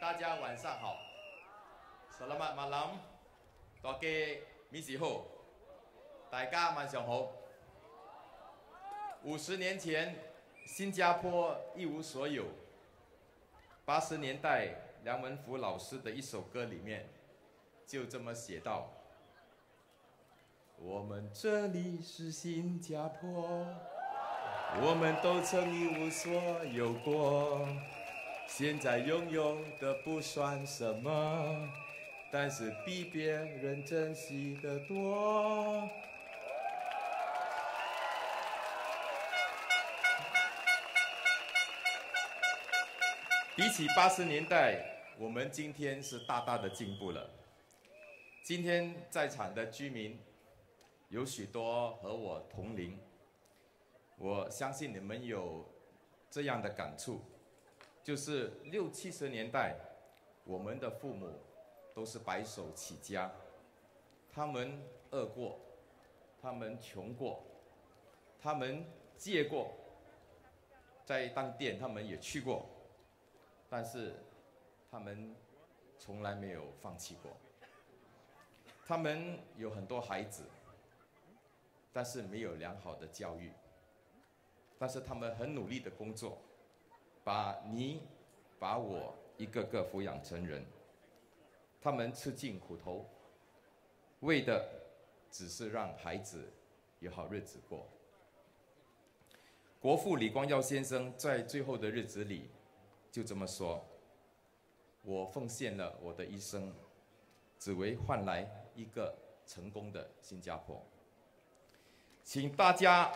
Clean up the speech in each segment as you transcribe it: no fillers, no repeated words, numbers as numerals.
大家晚上好。Selamat malam， 大家晚上好，大家晚上好。50年前，新加坡一无所有。80年代，梁文福老师的一首歌里面就这么写道：我们这里是新加坡，我们都曾一无所有过，现在拥有的不算什么，但是比别人珍惜的多。比起80年代，我们今天是大大的进步了。今天在场的居民有许多和我同龄，我相信你们有这样的感触，就是60、70年代，我们的父母都是白手起家，他们饿过，他们穷过，他们借过，在当店他们也去过，但是他们从来没有放弃过。他们有很多孩子，但是没有良好的教育，但是他们很努力的工作，把你把我一个个抚养成人。他们吃尽苦头，为的只是让孩子有好日子过。国父李光耀先生在最后的日子里就这么说：我奉献了我的一生，只为换来一个成功的新加坡。请大家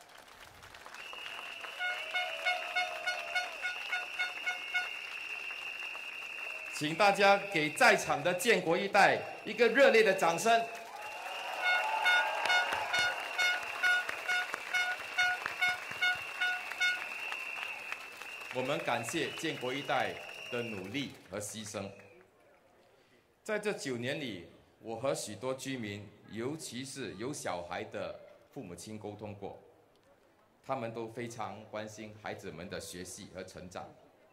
给在场的建国一代一个热烈的掌声。我们感谢建国一代的努力和牺牲。在这9年里，我和许多居民，尤其是有小孩的父母亲沟通过，他们都非常关心孩子们的学习和成长。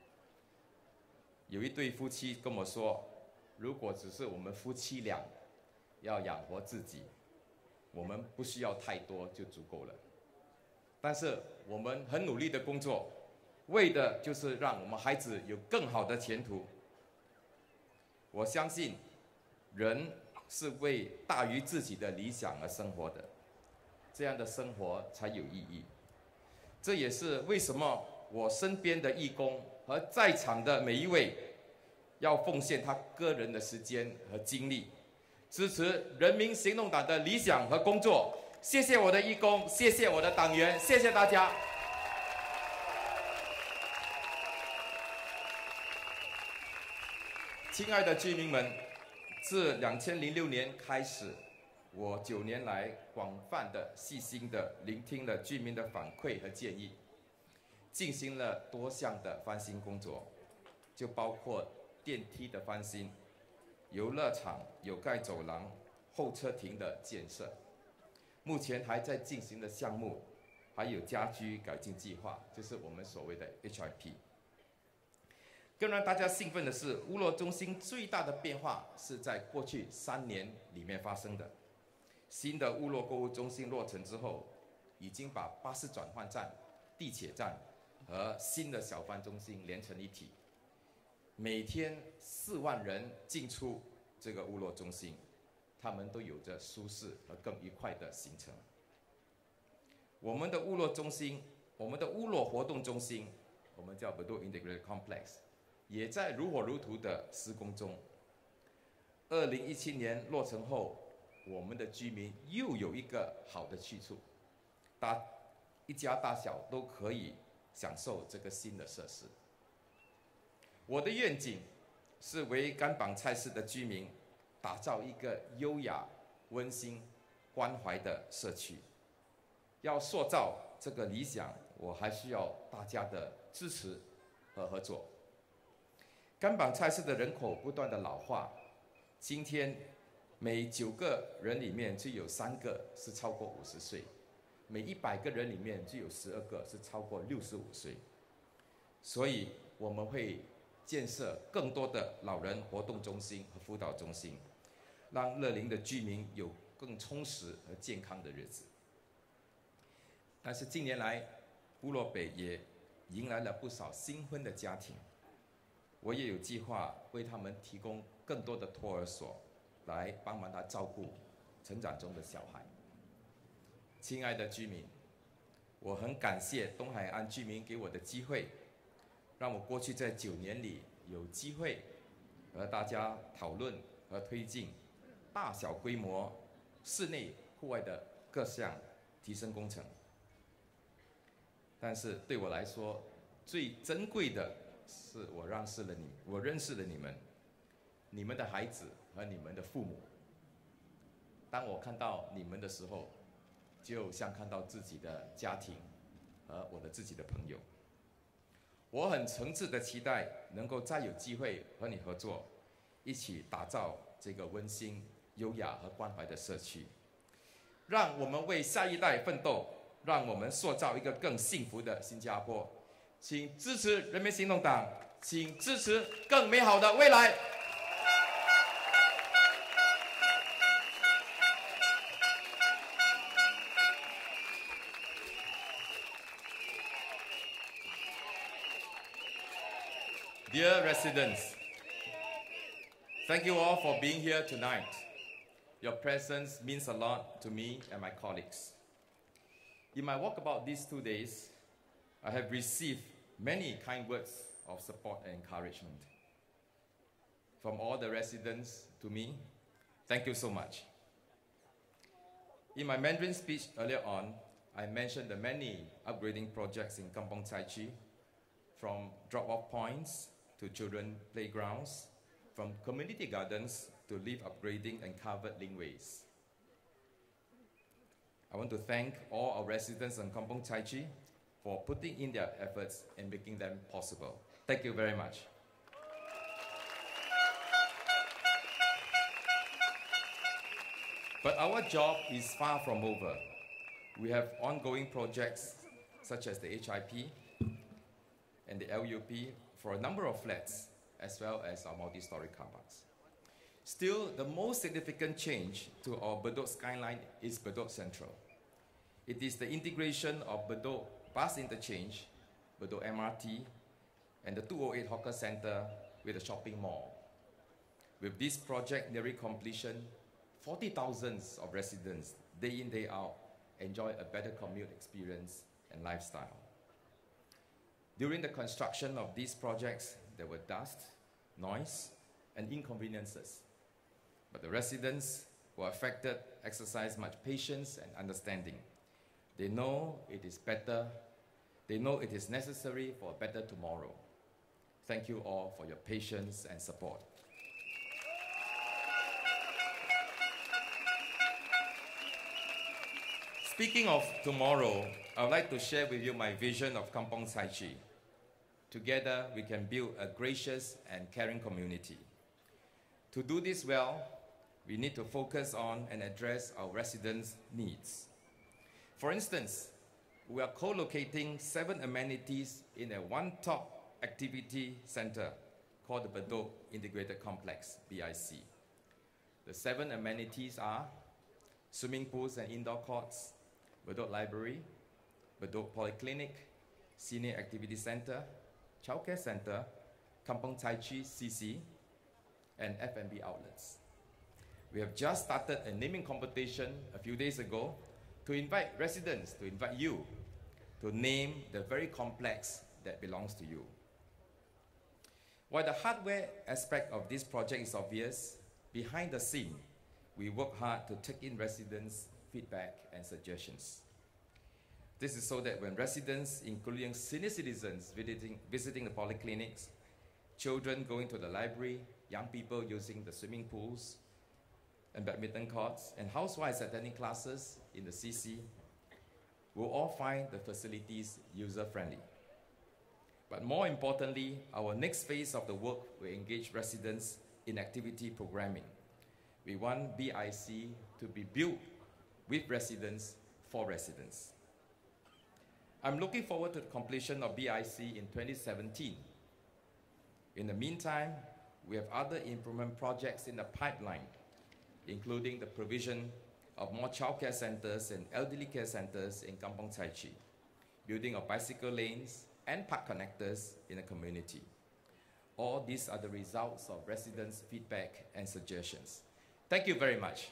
有一对夫妻跟我说，如果只是我们夫妻俩要养活自己，我们不需要太多就足够了。但是我们很努力的工作，为的就是让我们孩子有更好的前途。我相信人是为大于自己的理想而生活的，这样的生活才有意义。这也是为什么我身边的义工和在场的每一位要奉献他个人的时间和精力，支持人民行动党的理想和工作。谢谢我的义工，谢谢我的党员，谢谢大家。亲爱的居民们，自2006年开始，我9年来广泛的、细心的聆听了居民的反馈和建议，进行了多项的翻新工作，就包括电梯的翻新、游乐场有盖走廊、候车亭的建设。目前还在进行的项目还有家居改进计划，就是我们所谓的 HIP。更让大家兴奋的是，乌洛中心最大的变化是在过去3年里面发生的。新的乌洛购物中心落成之后，已经把巴士转换站、地铁站和新的小贩中心连成一体。每天4万人进出这个乌洛中心，他们都有着舒适和更愉快的行程。我们的乌洛中心，我们的乌洛活动中心，我们叫 Bedok Integrated Complex， 也在如火如荼的施工中。2017年落成后，我们的居民又有一个好的去处，一家大小都可以享受这个新的设施。我的愿景是为甘榜菜市的居民打造一个优雅、温馨、关怀的社区。要塑造这个理想，我还需要大家的支持和合作。甘榜菜市的人口不断的老化，今天每9个人里面就有3个是超过50岁，每100个人里面就有12个是超过65岁。所以我们会建设更多的老人活动中心和辅导中心，让乐龄的居民有更充实和健康的日子。但是近年来，部落北也迎来了不少新婚的家庭，我也有计划为他们提供更多的托儿所，来帮忙他照顾成长中的小孩。亲爱的居民，我很感谢东海岸居民给我的机会，让我过去这9年里有机会和大家讨论和推进大小规模室内户外的各项提升工程。但是对我来说，最珍贵的是我认识了你们，你们的孩子和你们的父母。当我看到你们的时候，就像看到自己的家庭和我的自己的朋友。我很诚挚的期待能够再有机会和你合作，一起打造这个温馨、优雅和关怀的社区。让我们为下一代奋斗，让我们塑造一个更幸福的新加坡。请支持人民行动党，请支持更美好的未来。Dear residents, thank you all for being here tonight. Your presence means a lot to me and my colleagues. In my walkabout these 2 days, I have received many kind words of support and encouragement. From all the residents to me, thank you so much. In my Mandarin speech earlier on, I mentioned the many upgrading projects in Kampong Chai Chi, from drop-off points to children playgrounds, from community gardens to lift upgrading and covered linkways. I want to thank all our residents in Kampong Chai Chi for putting in their efforts and making them possible. Thank you very much. But our job is far from over. We have ongoing projects such as the HIP and the LUP for a number of flats, as well as our multi-story car parks. Still, the most significant change to our Bedok skyline is Bedok Central. It is the integration of Bedok bus interchange, Bedok MRT, and the 208 hawker center with a shopping mall. With this project nearing completion, 40,000 of residents, day in, day out, enjoy a better commute experience and lifestyle. During the construction of these projects, there were dust, noise, and inconveniences. But the residents who are affected exercise much patience and understanding. They know it is better. They know it is necessary for a better tomorrow. Thank you all for your patience and support. Speaking of tomorrow, I would like to share with you my vision of Kampong Chai Chi. Together, we can build a gracious and caring community. To do this well, we need to focus on and address our residents' needs. For instance, we are co-locating 7 amenities in a one-top activity center called the Bedok Integrated Complex, BIC. The 7 amenities are swimming pools and indoor courts, Bedok Library, Bedok Polyclinic, Senior Activity Center, Childcare Center, Kampong Chai Chi CC, and F&B outlets. We have just started a naming competition a few days ago to invite residents, to invite you, to name the very complex that belongs to you. While the hardware aspect of this project is obvious, behind the scene, we work hard to take in residents' feedback and suggestions. This is so that when residents, including senior citizens visiting the polyclinics, children going to the library, young people using the swimming pools and badminton courts, and housewives attending classes in the CC, will all find the facilities user-friendly. But more importantly, our next phase of the work will engage residents in activity programming. We want BIC to be built with residents for residents. I'm looking forward to the completion of BIC in 2017. In the meantime, we have other improvement projects in the pipeline, including the provision of more childcare centers and elderly care centers in Kampong Chai Chi, building of bicycle lanes and park connectors in the community. All these are the results of residents' feedback and suggestions. Thank you very much.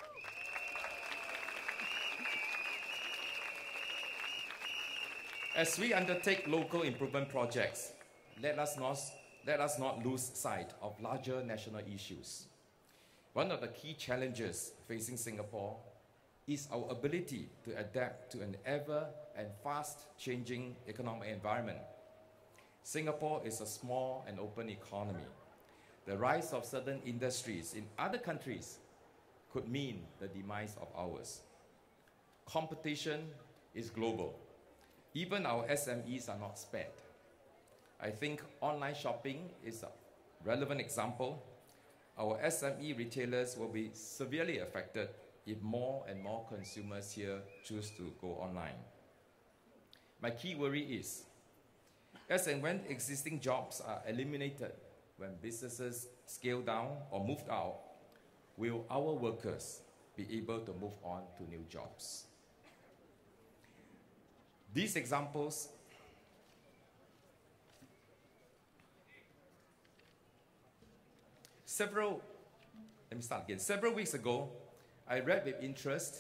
As we undertake local improvement projects, let us not lose sight of larger national issues. One of the key challenges facing Singapore is our ability to adapt to an ever and fast-changing economic environment. Singapore is a small and open economy. The rise of certain industries in other countries could mean the demise of ours. Competition is global. Even our SMEs are not spared. I think online shopping is a relevant example. Our SME retailers will be severely affected if more and more consumers here choose to go online. My key worry is, as and when existing jobs are eliminated, when businesses scale down or moved out, will our workers be able to move on to new jobs? These examples Several weeks ago, I read with interest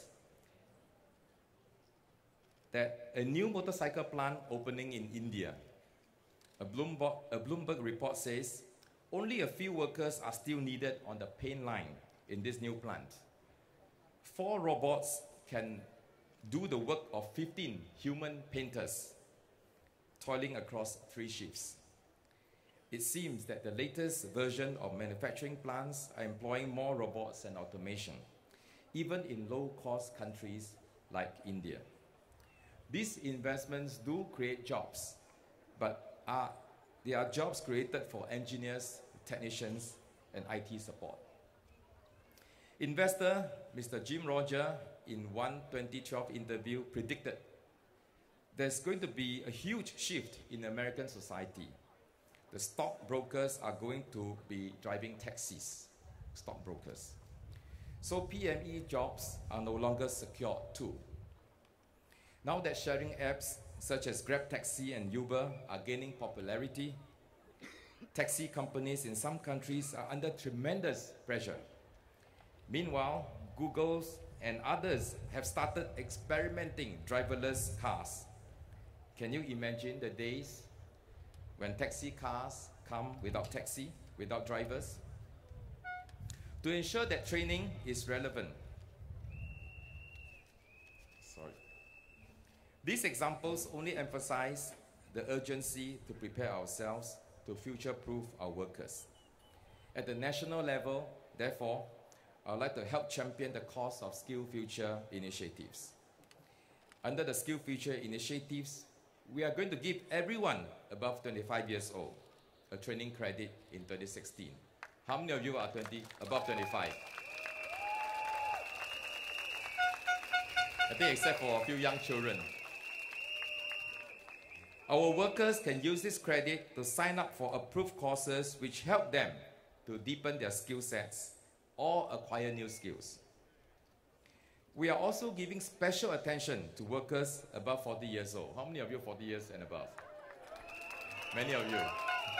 that a new motorcycle plant opening in India. A Bloomberg report says only a few workers are still needed on the paint line in this new plant. 4 robots can do the work of 15 human painters, toiling across 3 shifts. It seems that the latest version of manufacturing plants are employing more robots and automation, even in low-cost countries like India. These investments do create jobs, but they are jobs created for engineers, technicians, and IT support. Investor Mr. Jim Roger, in one 2012 interview, predicted there's going to be a huge shift in American society. The stockbrokers are going to be driving taxis, stockbrokers. So PME jobs are no longer secure too. Now that sharing apps such as Grab Taxi and Uber are gaining popularity, taxi companies in some countries are under tremendous pressure. Meanwhile, Google and others have started experimenting driverless cars. Can you imagine the days when taxi cars come without drivers? To ensure that training is relevant. These examples only emphasize the urgency to prepare ourselves to future-proof our workers. At the national level, therefore, I would like to help champion the cause of SkillsFuture initiatives. Under the SkillsFuture initiatives, we are going to give everyone above 25 years old a training credit in 2016. How many of you are above 25? I think except for a few young children. Our workers can use this credit to sign up for approved courses which help them to deepen their skill sets or acquire new skills. We are also giving special attention to workers above 40 years old. How many of you are 40 years and above? Many of you.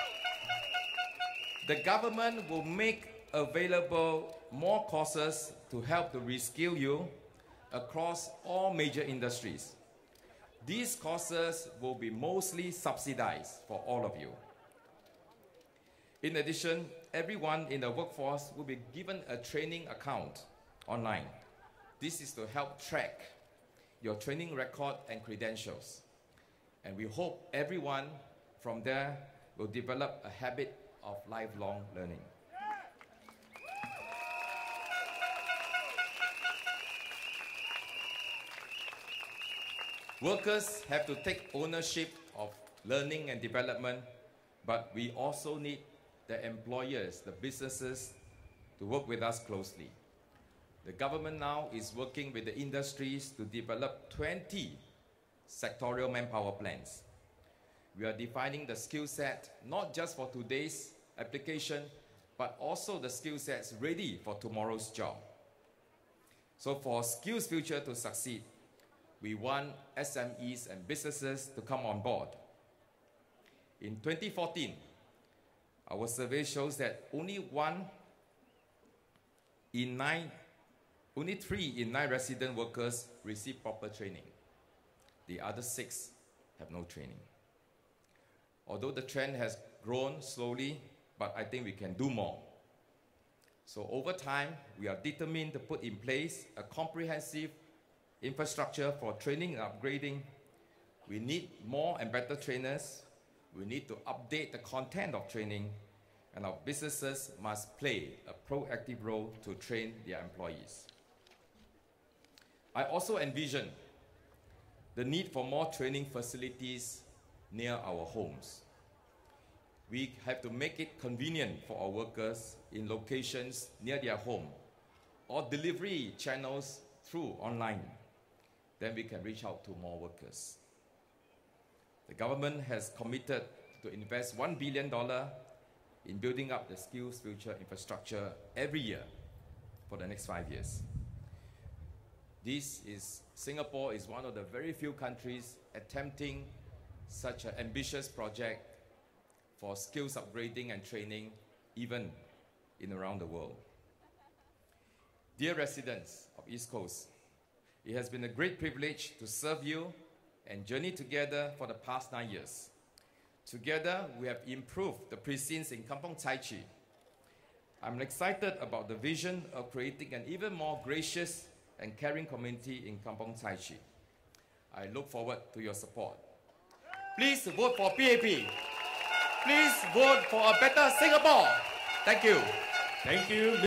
The government will make available more courses to help to reskill you across all major industries. These courses will be mostly subsidized for all of you. In addition, everyone in the workforce will be given a training account online. This is to help track your training record and credentials. And we hope everyone from there will develop a habit of lifelong learning. Workers have to take ownership of learning and development, but we also need the employers, the businesses, to work with us closely. The government now is working with the industries to develop 20 sectorial manpower plans. we are defining the skill set not just for today's application, but also the skill sets ready for tomorrow's job. So for Skills Future to succeed, we want SMEs and businesses to come on board. In 2014, our survey shows that only 3 in 9 resident workers receive proper training. The other 6 have no training. Although the trend has grown slowly, but I think we can do more. So over time, we are determined to put in place a comprehensive infrastructure for training and upgrading. We need more and better trainers. We need to update the content of training, and our businesses must play a proactive role to train their employees. I also envision the need for more training facilities near our homes. We have to make it convenient for our workers in locations near their home or delivery channels through online. Then we can reach out to more workers. The government has committed to invest $1 billion in building up the Skills Future infrastructure every year for the next 5 years. Singapore is one of the very few countries attempting such an ambitious project for skills upgrading and training, even in around the world. Dear residents of East Coast, it has been a great privilege to serve you and journey together for the past 9 years. Together, we have improved the precincts in Kampong Chai Chee. I'm excited about the vision of creating an even more gracious and caring community in Kampong Chai Chee. I look forward to your support. Please vote for PAP. Please vote for a better Singapore. Thank you. Thank you.